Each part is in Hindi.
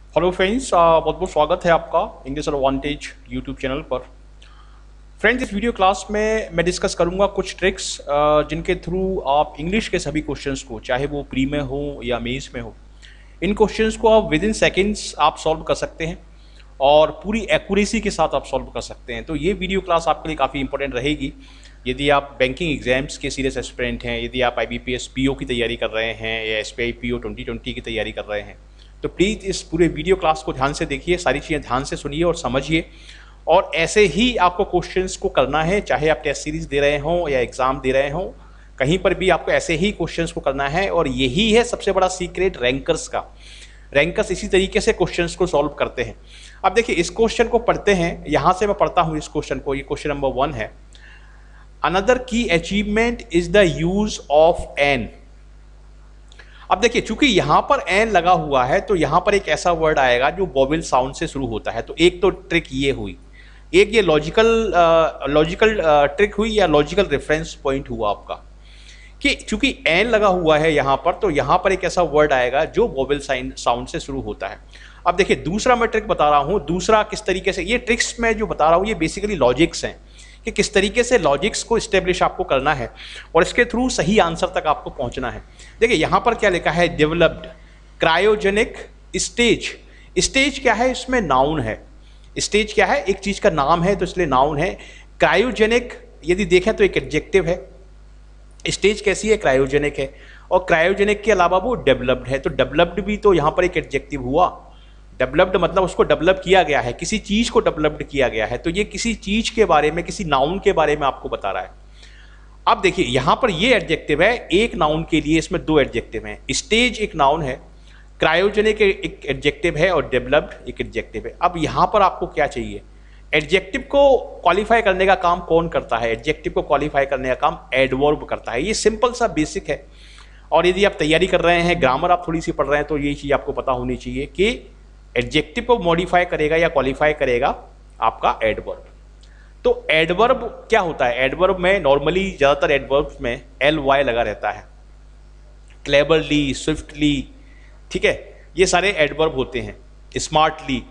हेलो फ्रेंड्स, बहुत बहुत स्वागत है आपका इंग्लिश एडवांटेज यूट्यूब चैनल पर। फ्रेंड्स, इस वीडियो क्लास में मैं डिस्कस करूंगा कुछ ट्रिक्स जिनके थ्रू आप इंग्लिश के सभी क्वेश्चंस को, चाहे वो प्री में हो या मेंस में हो, इन क्वेश्चंस को आप विद इन सेकेंड्स आप सॉल्व कर सकते हैं और पूरी एक्यूरेसी के साथ आप सॉल्व कर सकते हैं। तो ये वीडियो क्लास आपके लिए काफ़ी इंपॉर्टेंट रहेगी यदि आप बैंकिंग एग्जाम्स के सीरियस एस्पिरेंट हैं, यदि आप IBPS PO की तैयारी कर रहे हैं या SBI PO 2020 की तैयारी कर रहे हैं। तो प्लीज़ इस पूरे वीडियो क्लास को ध्यान से देखिए, सारी चीज़ें ध्यान से सुनिए और समझिए, और ऐसे ही आपको क्वेश्चंस को करना है, चाहे आप टेस्ट सीरीज दे रहे हों या एग्ज़ाम दे रहे हों, कहीं पर भी आपको ऐसे ही क्वेश्चंस को करना है। और यही है सबसे बड़ा सीक्रेट रैंकर्स का। रैंकर्स इसी तरीके से क्वेश्चंस को सॉल्व करते हैं। अब देखिए, इस क्वेश्चन को पढ़ते हैं, यहाँ से मैं पढ़ता हूँ इस क्वेश्चन को। ये क्वेश्चन नंबर 1 है। Another key achievement is the use of an. अब देखिए, चूंकि यहां पर एन लगा हुआ है तो यहां पर एक ऐसा वर्ड आएगा जो वोवेल साउंड से शुरू होता है। तो एक तो ट्रिक ये हुई, एक ये लॉजिकल ट्रिक हुई या लॉजिकल रेफरेंस पॉइंट हुआ आपका कि चूंकि एन लगा हुआ है यहां पर, तो यहां पर एक ऐसा वर्ड आएगा जो वोवेल साउंड से शुरू होता है। अब देखिए, दूसरा मैं ट्रिक बता रहा हूं। दूसरा किस तरीके से, ये ट्रिक्स मैं जो बता रहा हूं ये बेसिकली लॉजिक्स हैं कि किस तरीके से लॉजिक्स को इस्टेब्लिश आपको करना है और इसके थ्रू सही आंसर तक आपको पहुंचना है। देखिए, यहाँ पर क्या लिखा है, डेवलप्ड क्रायोजेनिक स्टेज। स्टेज क्या है, इसमें नाउन है। स्टेज क्या है, एक चीज़ का नाम है तो इसलिए नाउन है। क्रायोजेनिक यदि देखें तो एक एडजेक्टिव है। स्टेज कैसी है, क्रायोजेनिक है, और क्रायोजेनिक के अलावा वो डेवलप्ड है। तो डेवलप्ड भी तो यहाँ पर एक एडजेक्टिव हुआ। डेवलप्ड मतलब उसको डेवलप किया गया है, किसी चीज़ को डेवलप्ड किया गया है। तो ये किसी चीज़ के बारे में, किसी नाउन के बारे में आपको बता रहा है। अब देखिए, यहाँ पर ये एडजेक्टिव है, एक नाउन के लिए इसमें दो एडजेक्टिव हैं। स्टेज एक नाउन है, क्रायोजेनिक एक एडजेक्टिव है, और डेवलप्ड एक एडजेक्टिव है। अब यहाँ पर आपको क्या चाहिए, एडजेक्टिव को क्वालिफाई करने का काम कौन करता है? एडजेक्टिव को क्वालिफाई करने का काम एडवर्ब करता है। ये सिंपल सा बेसिक है। और यदि आप तैयारी कर रहे हैं, ग्रामर आप थोड़ी सी पढ़ रहे हैं, तो ये चीज़ आपको पता होनी चाहिए कि एडजेक्टिव को मॉडिफाई करेगा या क्वालिफाई करेगा आपका एडवर्ब। तो एडवर्ब क्या होता है? एडवर्ब में नॉर्मली ज़्यादातर एडवर्ब्स में ly लगा रहता है। क्लेवरली, स्विफ्टली, ठीक है, ये सारे एडवर्ब होते हैं। स्मार्टली।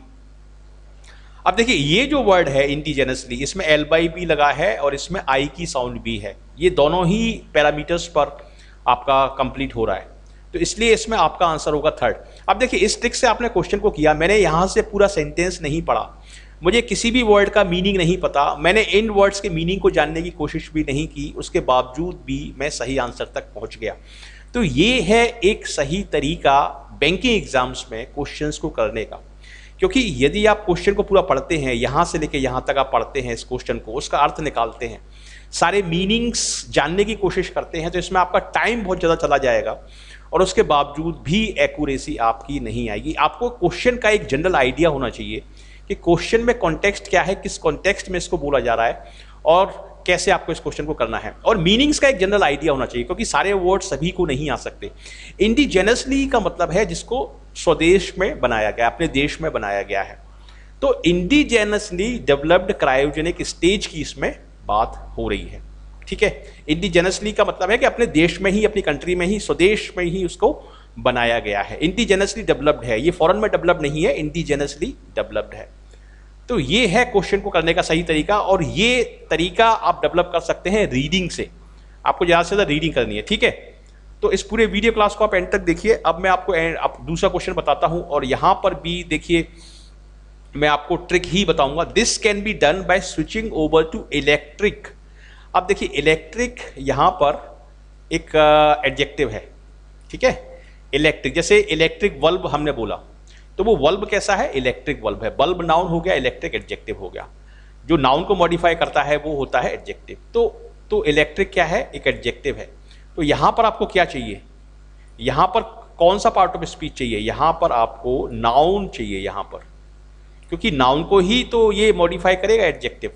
अब देखिए, ये जो वर्ड है इंडिजेनसली, इसमें ly भी लगा है और इसमें I की साउंड भी है। ये दोनों ही पैरामीटर्स पर आपका कंप्लीट हो रहा है, तो इसलिए इसमें आपका आंसर होगा 3rd। अब देखिए, इस ट्रिक से आपने क्वेश्चन को किया, मैंने यहाँ से पूरा सेंटेंस नहीं पढ़ा, मुझे किसी भी वर्ड का मीनिंग नहीं पता, मैंने इन वर्ड्स के मीनिंग को जानने की कोशिश भी नहीं की, उसके बावजूद भी मैं सही आंसर तक पहुँच गया। तो ये है एक सही तरीका बैंकिंग एग्जाम्स में क्वेश्चंस को करने का। क्योंकि यदि आप क्वेश्चन को पूरा पढ़ते हैं, यहाँ से लेके यहाँ तक आप पढ़ते हैं इस क्वेश्चन को, उसका अर्थ निकालते हैं, सारे मीनिंग्स जानने की कोशिश करते हैं, तो इसमें आपका टाइम बहुत ज़्यादा चला जाएगा और उसके बावजूद भी एक्यूरेसी आपकी नहीं आएगी। आपको क्वेश्चन का एक जनरल आइडिया होना चाहिए कि क्वेश्चन में कॉन्टेक्स्ट क्या है, किस कॉन्टेक्स्ट में इसको बोला जा रहा है और कैसे आपको इस क्वेश्चन को करना है, और मीनिंग्स का एक जनरल आइडिया होना चाहिए, क्योंकि सारे वर्ड सभी को नहीं आ सकते। इंडिजेनसली का मतलब है जिसको स्वदेश में बनाया गया, अपने देश में बनाया गया है। तो इंडिजेनसली डेवलप्ड क्रायोजेनिक स्टेज की इसमें बात हो रही है, ठीक है। इंडिजेनसली का मतलब है कि अपने देश में ही, अपनी कंट्री में ही, स्वदेश में ही उसको बनाया गया है। इंडिजेनसली डेवलप्ड है, ये फॉरेन में डेवलप नहीं है, इंडिजेनसली डेवलप्ड है। तो ये है क्वेश्चन को करने का सही तरीका, और ये तरीका आप डेवलप कर सकते हैं रीडिंग से। आपको ज़्यादा से ज़्यादा रीडिंग करनी है, ठीक है। तो इस पूरे वीडियो क्लास को आप एंड तक देखिए। अब मैं आपको दूसरा क्वेश्चन बताता हूं, और यहां पर भी देखिए, मैं आपको ट्रिक ही बताऊंगा। This can be done by switching over to electric. अब देखिए, इलेक्ट्रिक यहां पर एक एडजेक्टिव है, ठीक है। इलेक्ट्रिक, जैसे इलेक्ट्रिक बल्ब हमने बोला, तो वो बल्ब कैसा है? इलेक्ट्रिक बल्ब है। बल्ब नाउन हो गया, इलेक्ट्रिक एडजेक्टिव हो गया। जो नाउन को मॉडिफाई करता है वो होता है एडजेक्टिव। तो इलेक्ट्रिक क्या है? एक एडजेक्टिव है। तो यहां पर आपको क्या चाहिए? यहां पर कौन सा पार्ट ऑफ स्पीच चाहिए? यहां पर आपको नाउन चाहिए, यहां पर, क्योंकि नाउन को ही तो ये मॉडिफाई करेगा एडजेक्टिव,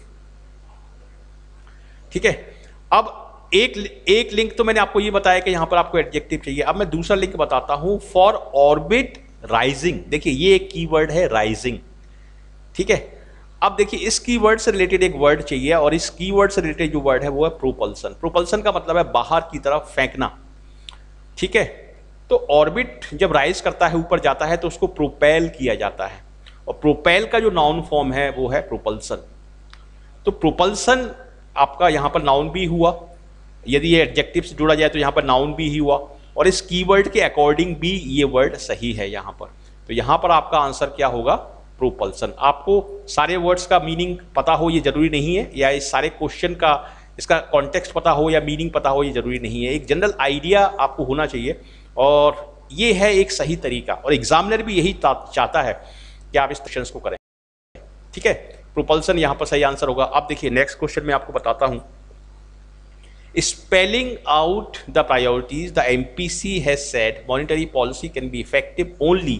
ठीक है। अब एक लिंक तो मैंने आपको ये बताया कि यहां पर आपको एडजेक्टिव चाहिए। अब मैं दूसरा लिंक बताता हूं, फॉर ऑर्बिट राइजिंग। देखिए, ये एक कीवर्ड है राइजिंग, ठीक है। अब देखिए, इस कीवर्ड से रिलेटेड एक वर्ड चाहिए, और इस कीवर्ड से रिलेटेड जो वर्ड है वो है प्रोपल्सन। प्रोपल्सन का मतलब है बाहर की तरफ फेंकना, ठीक है। तो ऑर्बिट जब राइज करता है, ऊपर जाता है, तो उसको प्रोपेल किया जाता है, और प्रोपेल का जो नाउन फॉर्म है वो है प्रोपल्सन। तो प्रोपल्सन आपका यहाँ पर नाउन भी हुआ, यदि ये एडजेक्टिव से जुड़ा जाए तो यहाँ पर नाउन भी ही हुआ, और इस कीवर्ड के अकॉर्डिंग भी ये वर्ड सही है यहाँ पर। तो यहाँ पर आपका आंसर क्या होगा? प्रोपल्सन। आपको सारे वर्ड्स का मीनिंग पता हो ये जरूरी नहीं है, या इस सारे क्वेश्चन का इसका कॉन्टेक्स्ट पता हो या मीनिंग पता हो ये जरूरी नहीं है, एक जनरल आइडिया आपको होना चाहिए, और ये है एक सही तरीका, और एग्जामिनर भी यही चाहता है कि आप इस क्वेश्चन को करें। ठीक है, प्रोपल्सन यहाँ पर सही आंसर होगा। अब देखिए नेक्स्ट क्वेश्चन में आपको बताता हूँ। Spelling out the priorities, the MPC has said monetary policy can be effective only।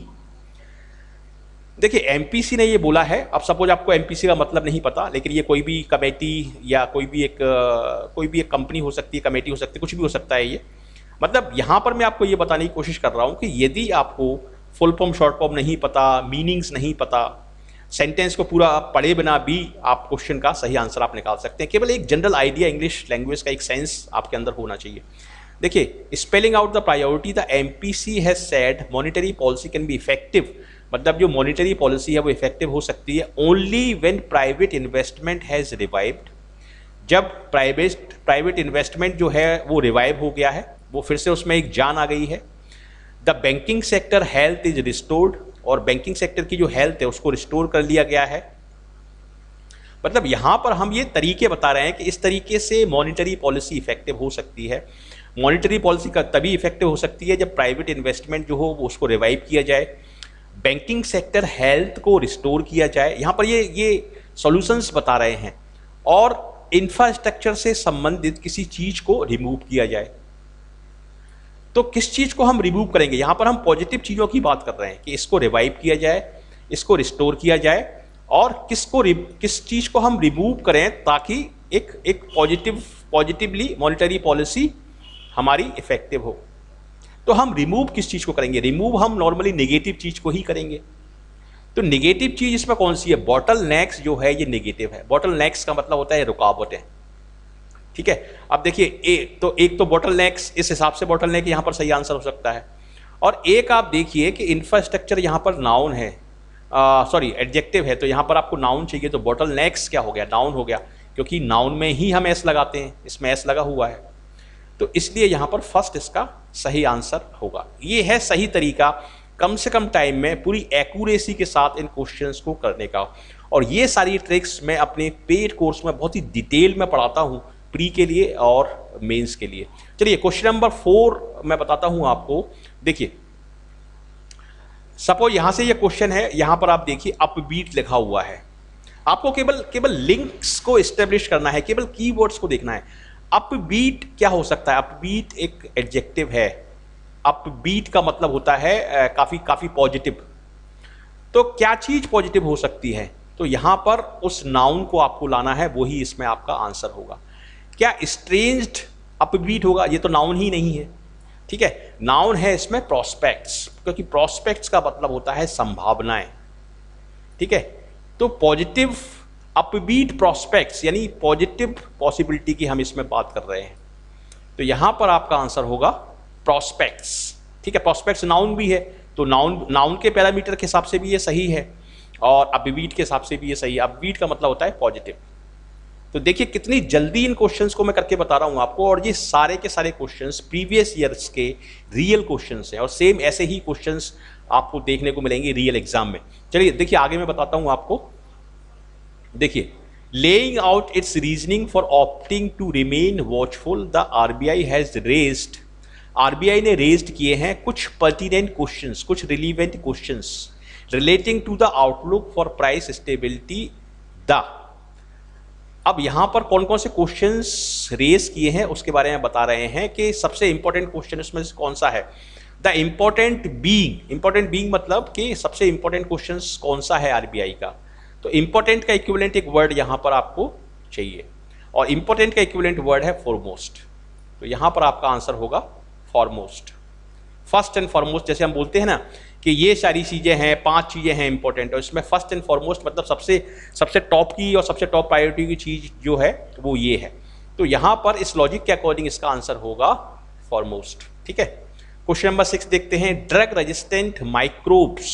देखिए एमपीसी ने ये बोला है, अब सपोज आपको एमपीसी का मतलब नहीं पता, लेकिन ये कोई भी कमेटी या कोई भी एक कंपनी हो सकती है, कमेटी हो सकती है, कुछ भी हो सकता है ये। मतलब यहाँ पर मैं आपको ये बताने की कोशिश कर रहा हूँ कि यदि आपको फुल फॉर्म शॉर्ट फॉर्म नहीं पता, मीनिंग्स नहीं पता, सेंटेंस को पूरा पढ़े बिना भी आप क्वेश्चन का सही आंसर आप निकाल सकते हैं। केवल एक जनरल आइडिया इंग्लिश लैंग्वेज का एक सेंस आपके अंदर होना चाहिए। देखिए, spelling out the priority, the MPC has said monetary policy can be effective, मतलब जो मॉनेटरी पॉलिसी है वो इफेक्टिव हो सकती है only when private investment has revived. जब प्राइवेट इन्वेस्टमेंट जो है वो रिवाइव हो गया है, वो फिर से उसमें एक जान आ गई है। The banking sector health is restored, और बैंकिंग सेक्टर की जो हेल्थ है उसको रिस्टोर कर लिया गया है। मतलब यहां पर हम ये तरीके बता रहे हैं कि इस तरीके से मॉनेटरी पॉलिसी इफेक्टिव हो सकती है। मॉनेटरी पॉलिसी का तभी इफेक्टिव हो सकती है जब प्राइवेट इन्वेस्टमेंट जो हो वो उसको रिवाइव किया जाए, बैंकिंग सेक्टर हेल्थ को रिस्टोर किया जाए। यहां पर ये सॉल्यूशंस बता रहे हैं, और इंफ्रास्ट्रक्चर से संबंधित किसी चीज को रिमूव किया जाए। तो किस चीज को हम रिमूव करेंगे? यहां पर हम पॉजिटिव चीजों की बात कर रहे हैं कि इसको रिवाइव किया जाए, इसको रिस्टोर किया जाए, और किस चीज को हम रिमूव करें ताकि एक पॉजिटिवली मॉनेटरी पॉलिसी हमारी इफेक्टिव हो। तो हम रिमूव किस चीज को करेंगे? रिमूव हम नॉर्मली नेगेटिव चीज को ही करेंगे। तो नेगेटिव चीज इसमें कौन सी है? बॉटल नेक्स जो है ये नेगेटिव है। बॉटल नेक्स का मतलब होता है रुकावटें। ठीक है, अब देखिए एक तो बॉटल नेक्स, इस हिसाब से बॉटल नेक यहाँ पर सही आंसर हो सकता है। और एक आप देखिए कि इंफ्रास्ट्रक्चर यहाँ पर नाउन है, एडजेक्टिव है, तो यहाँ पर आपको नाउन चाहिए, तो बॉटल नेक्स क्या हो गया? नाउन हो गया, क्योंकि नाउन में ही हम एस लगाते हैं, इसमें एस लगा हुआ है, तो इसलिए यहाँ पर फर्स्ट इसका सही आंसर होगा। ये है सही तरीका कम से कम टाइम में पूरी एक्यूरेसी के साथ इन क्वेश्चंस को करने का। और ये सारी ट्रिक्स मैं अपने पेड कोर्स में बहुत ही डिटेल में पढ़ाता हूँ, प्री के लिए और मेंस के लिए। चलिए क्वेश्चन नंबर 4 मैं बताता हूं आपको। देखिए सपोज यहां से ये क्वेश्चन है, यहां पर आप देखिए अपबीट लिखा हुआ है। आपको केवल लिंक्स को एस्टेब्लिश करना है, केवल कीवर्ड्स को देखना है। अपबीट क्या हो सकता है? अपबीट एक एडजेक्टिव है। अपबीट का मतलब होता है काफी पॉजिटिव। तो क्या चीज पॉजिटिव हो सकती है? तो यहां पर उस नाउन को आपको लाना है, वही इसमें आपका आंसर होगा। क्या स्ट्रेंज्ड अपबीट होगा? ये तो नाउन ही नहीं है। ठीक है, नाउन है इसमें प्रोस्पेक्ट्स, क्योंकि प्रोस्पेक्ट्स का मतलब होता है संभावनाएं। ठीक है, तो पॉजिटिव अपबीट प्रोस्पेक्ट्स यानी पॉजिटिव पॉसिबिलिटी की हम इसमें बात कर रहे हैं। तो यहां पर आपका आंसर होगा प्रोस्पेक्ट्स। ठीक है, प्रोस्पेक्ट्स नाउन भी है, तो नाउन के पैरामीटर के हिसाब से भी ये सही है, और अपबीट के हिसाब से भी ये सही है। अपबीट का मतलब होता है पॉजिटिव। तो देखिए कितनी जल्दी इन क्वेश्चंस को मैं करके बता रहा हूं आपको, और ये सारे के सारे क्वेश्चंस प्रीवियस ईयर्स के रियल क्वेश्चंस हैं, और सेम ऐसे ही क्वेश्चंस आपको देखने को मिलेंगे रियल एग्जाम में। चलिए देखिए आगे मैं बताता हूं आपको। देखिए, laying out its reasoning for opting to remain watchful, the RBI has raised, RBI ने रेज्ड किए हैं कुछ पर्टिनेंट क्वेश्चंस, कुछ relevant questions relating to the outlook for price stability the. अब यहां पर कौन कौन से क्वेश्चंस रेज किए हैं उसके बारे में बता रहे हैं कि सबसे इंपॉर्टेंट क्वेश्चन इसमें से कौन सा है। द इंपॉर्टेंट बीइंग मतलब कि सबसे इंपॉर्टेंट क्वेश्चंस कौन सा है आरबीआई का। तो इंपॉर्टेंट का इक्विवेलेंट एक वर्ड यहां पर आपको चाहिए, और इंपॉर्टेंट का इक्विवेलेंट वर्ड है फॉरमोस्ट। तो यहां पर आपका आंसर होगा फॉरमोस्ट, फर्स्ट एंड फॉरमोस्ट। जैसे हम बोलते हैं ना कि ये सारी चीजें हैं, 5 चीजें हैं इंपॉर्टेंट, और इसमें फर्स्ट एंड फॉरमोस्ट मतलब सबसे टॉप की और सबसे टॉप प्रायोरिटी की चीज जो है वो ये है। तो यहां पर इस लॉजिक के अकॉर्डिंग इसका आंसर होगा फॉरमोस्ट। ठीक है, क्वेश्चन नंबर 6 देखते हैं, drug resistant microbes.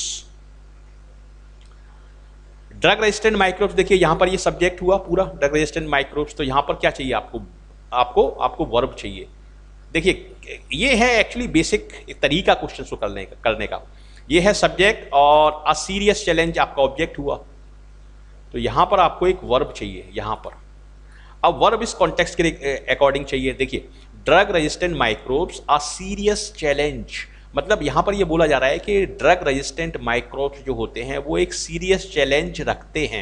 Drug resistant microbes, देखिए यहां पर ये सब्जेक्ट हुआ पूरा ड्रग रेजिस्टेंट माइक्रोब्स। तो यहां पर क्या चाहिए आपको, आपको वर्ब चाहिए। देखिए ये है एक्चुअली बेसिक तरीका क्वेश्चन को करने का। ये है सब्जेक्ट और अ सीरियस चैलेंज आपका ऑब्जेक्ट हुआ। तो यहां पर आपको एक वर्ब चाहिए यहां पर। अब वर्ब इस कॉन्टेक्स्ट के अकॉर्डिंग चाहिए। देखिए drug resistant microbes a serious challenge, मतलब यहां पर ये बोला जा रहा है कि ड्रग रेजिस्टेंट माइक्रोब्स जो होते हैं वो एक सीरियस चैलेंज रखते हैं।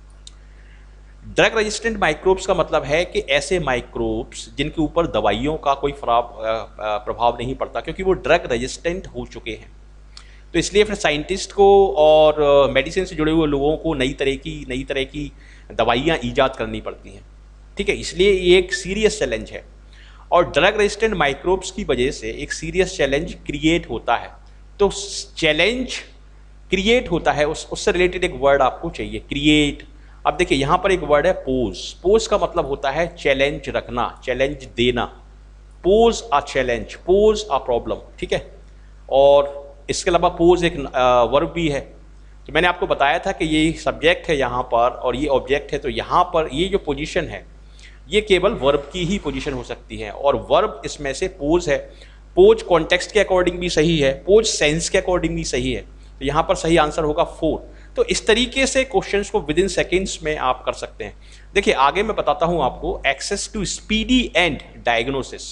ड्रग रेजिस्टेंट माइक्रोब्स का मतलब है कि ऐसे माइक्रोब्स जिनके ऊपर दवाइयों का कोई प्रभाव नहीं पड़ता, क्योंकि वो ड्रग रेजिस्टेंट हो चुके हैं। तो इसलिए फिर साइंटिस्ट को और मेडिसिन से जुड़े हुए लोगों को नई तरह की दवाइयाँ ईजाद करनी पड़ती हैं। ठीक है, इसलिए ये एक सीरियस चैलेंज है और ड्रग रेजिस्टेंट माइक्रोब्स की वजह से एक सीरियस चैलेंज क्रिएट होता है। तो चैलेंज क्रिएट होता है, उससे रिलेटेड एक वर्ड आपको चाहिए, क्रिएट। अब देखिए यहाँ पर एक वर्ड है पोज। पोज का मतलब होता है चैलेंज रखना, चैलेंज देना। Pose a challenge, pose a problem. ठीक है, और इसके अलावा पोज एक वर्ब भी है। तो मैंने आपको बताया था कि ये सब्जेक्ट है यहाँ पर और ये ऑब्जेक्ट है। तो यहाँ पर ये जो पोजीशन है ये केवल वर्ब की ही पोजीशन हो सकती है और वर्ब इसमें से पोज है। पोज कॉन्टेक्स्ट के अकॉर्डिंग भी सही है, पोज सेंस के अकॉर्डिंग भी सही है। तो यहाँ पर सही आंसर होगा 4। तो इस तरीके से क्वेश्चंस को विद इन सेकेंड्स में आप कर सकते हैं। देखिए आगे मैं बताता हूं आपको, access to speedy and diagnosis.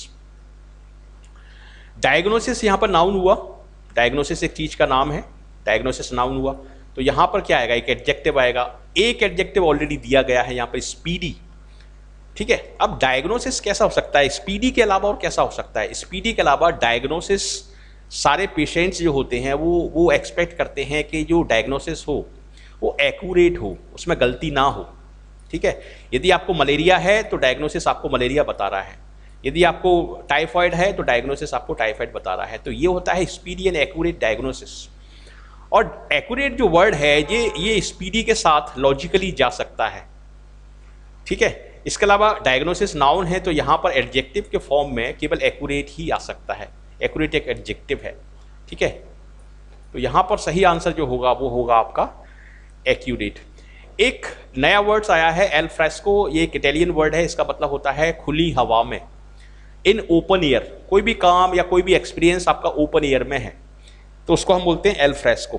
Diagnosis यहां पर नाउन हुआ, डायग्नोसिस एक चीज का नाम है, डायग्नोसिस नाउन हुआ। तो यहां पर क्या आएगा, एक एडजेक्टिव आएगा। एक एडजेक्टिव ऑलरेडी दिया गया है यहां पर, स्पीडी। ठीक है, अब डायग्नोसिस कैसा हो सकता है स्पीडी के अलावा, और कैसा हो सकता है स्पीडी के अलावा डायग्नोसिस। सारे पेशेंट्स जो होते हैं वो एक्सपेक्ट करते हैं कि जो डायग्नोसिस हो वो एक्यूरेट हो, उसमें गलती ना हो। ठीक है, यदि आपको मलेरिया है तो डायग्नोसिस आपको मलेरिया बता रहा है, यदि आपको टाइफाइड है तो डायग्नोसिस आपको टाइफाइड बता रहा है। तो ये होता है स्पीडी एंड एक्यूरेट डायग्नोसिस। और एक्यूरेट जो वर्ड है ये स्पीडी के साथ लॉजिकली जा सकता है। ठीक है, इसके अलावा डायग्नोसिस नाउन है तो यहाँ पर एडजेक्टिव के फॉर्म में केवल एक्यूरेट ही आ सकता है। एक्यूरेट एक एडजेक्टिव है। ठीक है, तो यहाँ पर सही आंसर जो होगा वो होगा आपका एक्यूरेट। एक नया वर्ड्स आया है एल फ्रेस्को, ये एक इटालियन वर्ड है, इसका मतलब होता है खुली हवा में, इन ओपन एयर। कोई भी काम या कोई भी एक्सपीरियंस आपका ओपन एयर में है तो उसको हम बोलते हैं एल फ्रेस्को।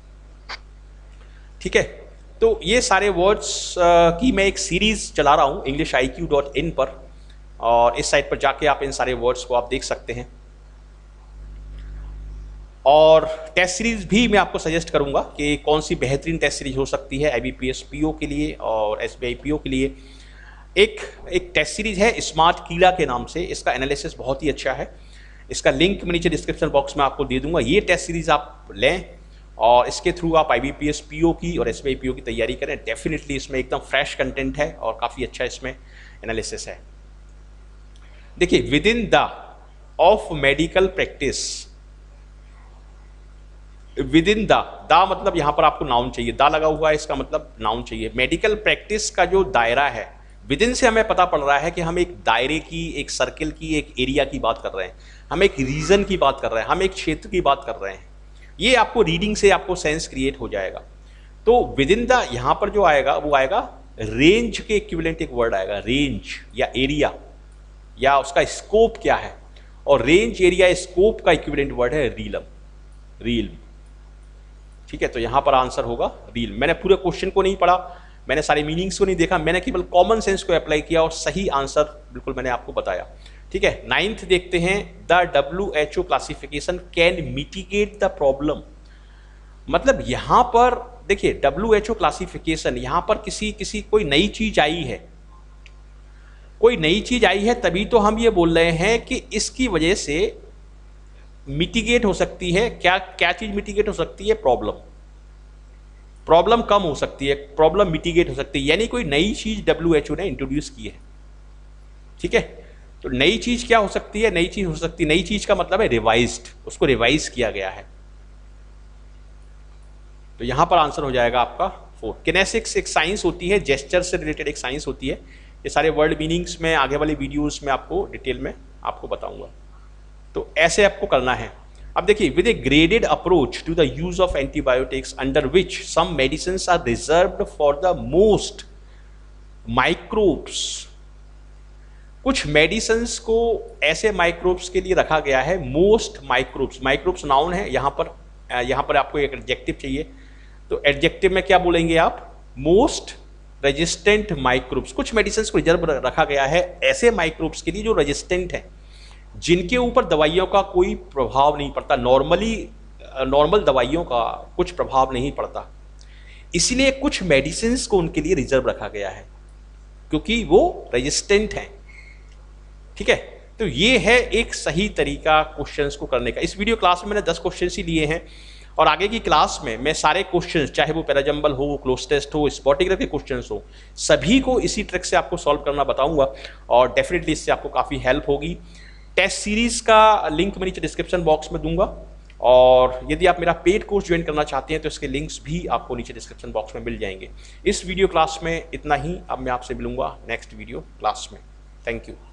ठीक है, तो ये सारे वर्ड्स की मैं एक सीरीज चला रहा हूँ EnglishIQ.in पर, और इस साइट पर जाके आप इन सारे वर्ड्स को आप देख सकते हैं। और टेस्ट सीरीज भी मैं आपको सजेस्ट करूंगा कि कौन सी बेहतरीन टेस्ट सीरीज हो सकती है IBPS PO के लिए और SBI PO के लिए। एक टेस्ट सीरीज है स्मार्ट कीड़ा के नाम से, इसका एनालिसिस बहुत ही अच्छा है। इसका लिंक मैं नीचे डिस्क्रिप्शन बॉक्स में आपको दे दूंगा। ये टेस्ट सीरीज आप लें और इसके थ्रू आप IBPS PO की और SBI PO की तैयारी करें। डेफिनेटली इसमें एकदम फ्रेश कंटेंट है और काफ़ी अच्छा इसमें एनालिसिस है। देखिए within the of medical practice, within the मतलब यहां पर आपको नाउन चाहिए, दा लगा हुआ है इसका मतलब नाउन चाहिए। मेडिकल प्रैक्टिस का जो दायरा है, विद इन से हमें पता पड़ रहा है कि हम एक दायरे की, एक सर्किल की, एक एरिया की बात कर रहे हैं, हम एक रीजन की बात कर रहे हैं, हम एक क्षेत्र की बात कर रहे हैं। ये आपको रीडिंग से आपको सेंस क्रिएट हो जाएगा। तो विद इन द यहां पर जो आएगा वो आएगा रेंज के इक्विवेलेंट एक वर्ड आएगा, रेंज या एरिया या उसका स्कोप क्या है, और रेंज एरिया स्कोप का इक्विवेलेंट वर्ड है रीलम, रील। ठीक है, तो यहां पर आंसर होगा रील। मैंने पूरे क्वेश्चन को नहीं पढ़ा, मैंने सारे मीनिंग्स को नहीं देखा, मैंने केवल कॉमन सेंस को अप्लाई किया और सही आंसर बिल्कुल मैंने आपको बताया। ठीक है, 9th देखते हैं, the WHO classification can mitigate the problem. मतलब यहां पर देखिए WHO क्लासिफिकेशन, यहां पर किसी कोई नई चीज आई है, कोई नई चीज आई है, तभी तो हम ये बोल रहे हैं कि इसकी वजह से मिटिगेट हो सकती है। क्या चीज मिटिगेट हो सकती है? प्रॉब्लम कम हो सकती है, प्रॉब्लम मिटिगेट हो सकती है, यानी कोई नई चीज WHO ने इंट्रोड्यूस की है। ठीक है, तो नई चीज क्या हो सकती है? नई चीज हो सकती है, नई चीज का मतलब है रिवाइज्ड, उसको रिवाइज किया गया है। तो यहां पर आंसर हो जाएगा आपका 4। किनेसिक्स एक साइंस होती है, जेस्चर से रिलेटेड एक साइंस होती है। ये सारे वर्ड मीनिंग्स में आगे वाले वीडियोस में आपको डिटेल में आपको बताऊंगा। तो ऐसे आपको करना है। अब देखिए, with a graded approach to the use of antibiotics under which some medicines are reserved for the most microbes, कुछ मेडिसिन्स को ऐसे माइक्रोब्स के लिए रखा गया है, मोस्ट माइक्रोब्स, माइक्रोब्स नाउन है, यहाँ पर आपको एक एडजेक्टिव चाहिए, तो एडजेक्टिव में क्या बोलेंगे आप, मोस्ट रेजिस्टेंट माइक्रोब्स। कुछ मेडिसिन्स को रिजर्व रखा गया है ऐसे माइक्रोब्स के लिए जो रेजिस्टेंट हैं, जिनके ऊपर दवाइयों का कोई प्रभाव नहीं पड़ता, नॉर्मल दवाइयों का कुछ प्रभाव नहीं पड़ता, इसलिए कुछ मेडिसिन्स को उनके लिए रिजर्व रखा गया है क्योंकि वो रेजिस्टेंट हैं। ठीक है, तो ये है एक सही तरीका क्वेश्चंस को करने का। इस वीडियो क्लास में मैंने 10 क्वेश्चंस ही लिए हैं और आगे की क्लास में मैं सारे क्वेश्चंस, चाहे वो पैराजंबल हो, क्लोज टेस्ट हो, स्पॉटिग्राफ के क्वेश्चंस हो, सभी को इसी ट्रिक से आपको सॉल्व करना बताऊंगा और डेफिनेटली इससे आपको काफ़ी हेल्प होगी। टेस्ट सीरीज का लिंक मैं नीचे डिस्क्रिप्शन बॉक्स में दूंगा और यदि आप मेरा पेड कोर्स ज्वाइन करना चाहते हैं तो इसके लिंक्स भी आपको नीचे डिस्क्रिप्शन बॉक्स में मिल जाएंगे। इस वीडियो क्लास में इतना ही, अब मैं आपसे मिलूंगा नेक्स्ट वीडियो क्लास में। Thank you.